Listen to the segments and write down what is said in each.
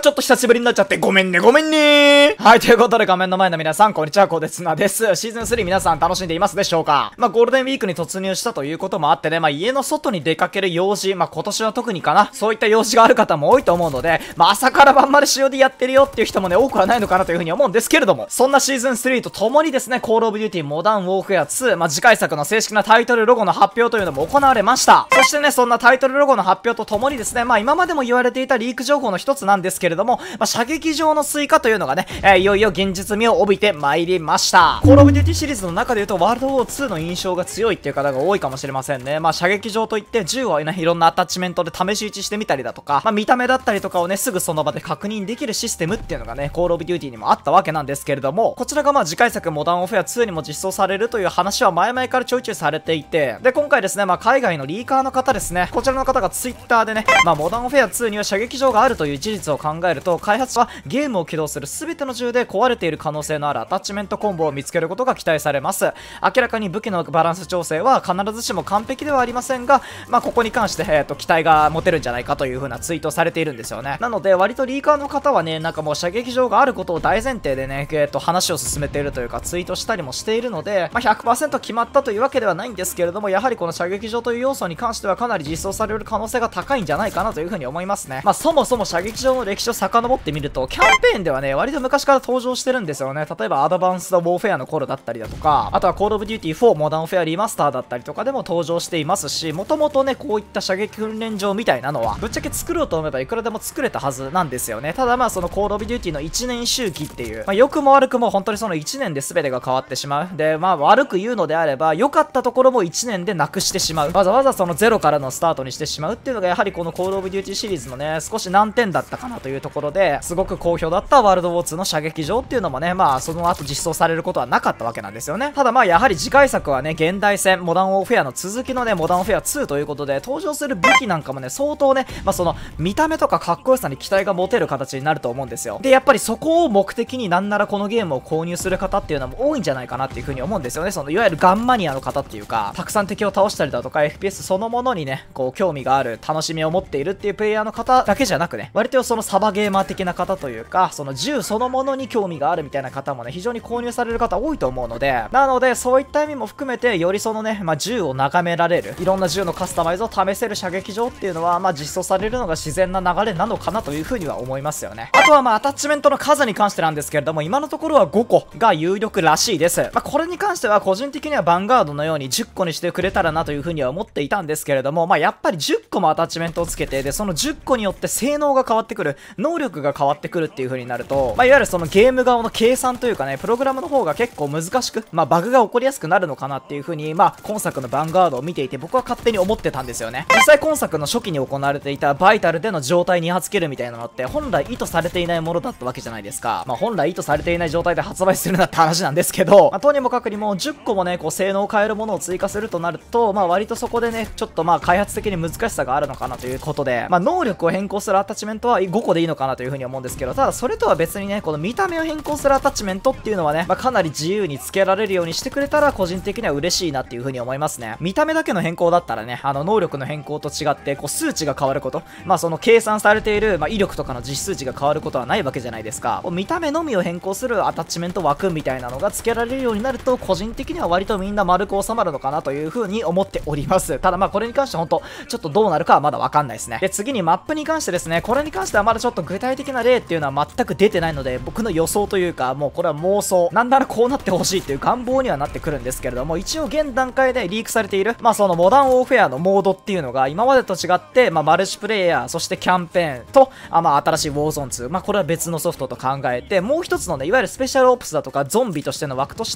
ちょっと久しぶりになっちゃってごめんね。はい、ということで画面の前の皆さん、こんにちは、こうでつなです。シーズン3皆さん楽しんでいますでしょうか？ゴールデンウィークに突入したということもあってね、家の外に出かける用事、今年は特にかな、そういった用事がある方も多いと思うので、朝から晩まで COD やってるよっていう人もね、多くはないのかなというふうに思うんですけれども、そんなシーズン3とともにですね、コールオブデューティモダンウォーフェア2、次回作の正式なタイトルロゴの発表というのも行われました。そしてね、そんなタイトルロゴの発表とともにですね、今までも言われていたリーク情報の一つなんですけれども、射撃場の追加というのがね、いよいよ現実味を帯びてまいりました。コールオブデューティシリーズの中で言うと、ワールドウォー2の印象が強いっていう方が多いかもしれませんね。射撃場といって銃をね、いろんなアタッチメントで試し撃ちしてみたりだとか、見た目だったりとかをね、すぐその場で確認できるシステムっていうのがね、コールオブデューティにもあったわけなんですけれども、こちらが次回作モダンオフェア2にも実装されるという話は前々からちょいちょいされていて、で、今回ですね、海外のリーカーの方ですね、こちらの方がツイッターでね、モダンオフェア2には射撃場があるという事実を考えると、開発者はゲームを起動する全ての銃で壊れている可能性のあるアタッチメントコンボを見つけることが期待されます。明らかに武器のバランス調整は必ずしも完璧ではありませんが、ここに関して、期待が持てるんじゃないかという風なツイートをされているんですよね。なので、割とリーカーの方はね、もう射撃場があることを大前提でね、話を進めているというか、ツイートしたりもしているので、100% 決まったというわけではないんですけれども、やはりこの射撃場という要素に関してはかなり実装される可能性が高いんじゃないかなという風に思いますね。そもそも射撃場の歴史を遡ってみると、キャンペーンではね、割と昔から登場してるんですよね。例えばアドバンスドウォーフェアの頃だったりだとか、あとはコールオブデューティー4モダンオフェアリマスターだったりとかでも登場していますし、もともとね、こういった射撃訓練場みたいなのはぶっちゃけ作ろうと思えばいくらでも作れたはずなんですよね。ただそのコールオブデューティーの1年周期っていう、良くも悪くも本当にその1年で全てが変わってしまう。で、悪く言うのであれば、良かったところも1年でなくしてしまう。わざわざそのゼロからのスタートにしてしまうっていうのが、やはりこのコールオブデューティーシリーズのね、少し難点だったかなというところで、すごく好評だったワールドウォー2の射撃場っていうのもね、その後実装されることはなかったわけなんですよね。ただやはり次回作はね、現代戦、モダンウォーフェアの続きのね、モダンウォーフェア2ということで、登場する武器なんかもね、相当ね、その見た目とかかっこよさに期待が持てる形になると思うんですよ。で、やっぱりそこを目的になんならこのゲームを購入する方っていうのも多いんじゃないかなっていう風に思うんですよね。そのいわゆるガンマニアの方っていうか、たくさん敵を倒したりだとか FPS そのものにね、興味がある、楽しみを持っているっていうプレイヤーの方だけじゃなくね、割とそのサバゲーマー的な方というか、その銃そのものに興味があるみたいな方もね、非常に購入される方多いと思うので、なのでそういった意味も含めて、よりそのね、銃を眺められる、いろんな銃のカスタマイズを試せる射撃場っていうのは、実装されるのが自然な流れなのかなという風には思いますよね。あとはアタッチメントの数に関してなんですけれども、今のところは5個が有力らしいです。これに関しては個人的にはヴァンガードのように10個にしてくれたらなという風には思っていたんですけれども、やっぱり10個もアタッチメントをつけて、で、その10個によって性能が変わってくる、能力が変わってくるっていう風になると、いわゆるそのゲーム側の計算というかね、プログラムの方が結構難しく、バグが起こりやすくなるのかなっていう風に、今作のヴァンガードを見ていて僕は勝手に思ってたんですよね。実際今作の初期に行われていたバイタルでの状態2発キルみたいなのって本来意図されていないものだったわけじゃないですか。本来意図されていない状態で発売するなって話なんですけど、とにもかくにも10個もね、性能を変えるものを追加するとなると、割とそこでね、ちょっと開発的に難しさがあるのかなということで、能力を変更するアタッチメントは5個でいいのかなという風に思うんですけど、ただそれとは別にね、この見た目を変更するアタッチメントっていうのはね、かなり自由につけられるようにしてくれたら個人的には嬉しいなっていう風に思いますね。見た目だけの変更だったらね、能力の変更と違って数値が変わること、その計算されている、威力とかの実数値が変わることはないわけじゃないですか。見た目のみを変更するアタッチメント枠みたいなのが付けられるようになると、個人的には割とみんな丸く収まるのかなという風に思っております。ただこれに関して本当ちょっとどうなるかはまだわかんないですね。で、次にマップに関してですね、これに関してはまだちょっと具体的な例っていうのは全く出てないので、僕の予想というか、もうこれは妄想、なんならこうなってほしいっていう願望にはなってくるんですけれども、一応現段階でリークされている、そのモダンウォーフェアのモードっていうのが今までと違って、マルチプレイヤー、そしてキャンペーンと、新しいウォーゾーン2、これは別のソフトと考えて、もう一つのね、いわゆるスペシャルオプスだとかゾンビとしての枠として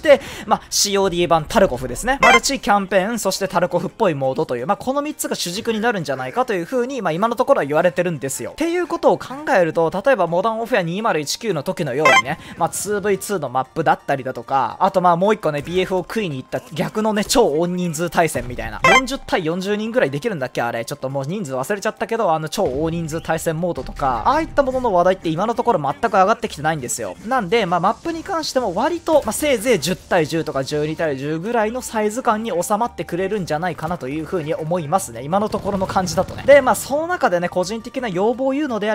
、COD 版タルコフですね。マルチキャンペーン、そしてタルコフっぽいモードという、この3つが主軸になるんじゃないかという風に、今のところは言われてるんですよ。っていうことを考えると、例えばモダンウォーフェア2019の時のようにね、2v2 のマップだったりだとか、あともう一個ね、BF を食いに行った逆のね、超大人数対戦みたいな。40対40人ぐらいできるんだっけあれ。ちょっともう人数忘れちゃったけど、超大人数対戦モードとか、ああいったものの話題って今のところ全く上がってきてないんですよ。なんで、マップに関しても割と、せいぜい10対10とか12対10ぐらいのサイズ感に収まってくれるんじゃないかなという風に思いますね。今のところの感じだとね。で、その中でね、個人的な要望を言うのであれば、やっ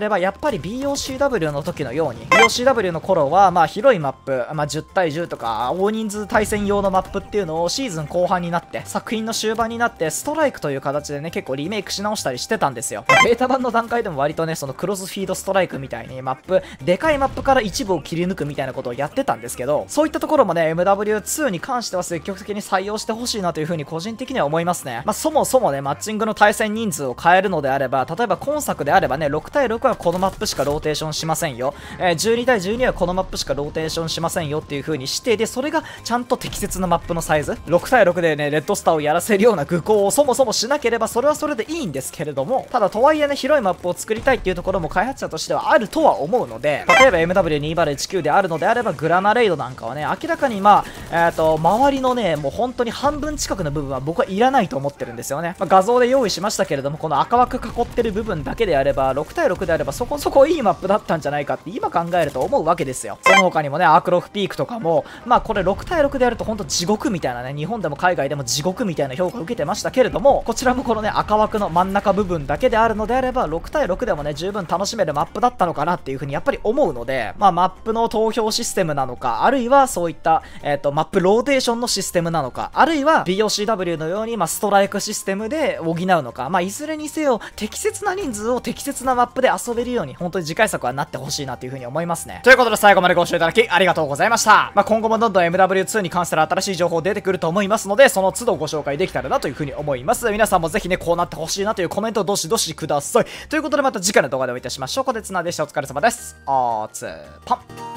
ぱり BOCW の時のように、BOCW の頃は、まあ広いマップ、まあ10対10とか、大人数対戦用のマップっていうのをシーズン後半になって、作品の終盤になって、ストライクという形でね、結構リメイクし直したりしてたんですよ。ベータ版の段階でも割とね、そのクロスフィードストライクみたいにマップ、でかいマップから一部を切り抜くみたいなことをやってたんですけど、そういったところもね、MW2 に関しては積極的に採用してほしいなという風に個人的には思いますね。まあそもそもね、マッチングの対戦人数を変えるのであれば、例えば今作であればね、6対6はこのマップしかローテーションしませんよ。12対12はこのマップしかローテーションしませんよっていう風にして、で、それがちゃんと適切なマップのサイズ、6対6でね、レッドスターをやらせるような愚行をそもそもしなければ、それはそれでいいんですけれども、ただとはいえね、広いマップを作りたいっていうところも開発者としてはあるとは思うので、例えば MW2019 であるのであれば、グラナレイドなんかはね、明らかにまあ、周りのね、もう本当に半分近くの部分は僕はいらないと思ってるんですよね。まあ、画像で用意しましたけれども、この赤枠囲ってる部分だけであれば、6対6であればそこそこいいマップだったんじゃないかって今考えると思うわけですよ。その他にもね、アークロフピークとかも、まあこれ6対6であると本当地獄みたいなね、日本でも海外でも地獄みたいな評価を受けてましたけれども、こちらもこのね、赤枠の真ん中部分だけであるのであれば、6対6でもね、十分楽しめるマップだったのかなっていう風にやっぱり思うので、まあマップの投票システムなのか、あるいはそういった、マップローテーションのシステムなのか、あるいは BOCW のように、まあストライクシステムで補うのか、まあいずれにせよ、適切な人数を適切なマップで遊べるように、本当に次回作はなってほしいなという風に思いますね。ということで最後までご視聴いただきありがとうございました。まあ今後もどんどん MW2 に関する新しい情報出てくると思いますので、その都度ご紹介できたらなという風に思います。皆さんもぜひね、こうなってほしいなというコメントをどしどしください。ということでまた次回の動画でお会いいたしましょう。ここでつなでした。お疲れ様です。おつぱん。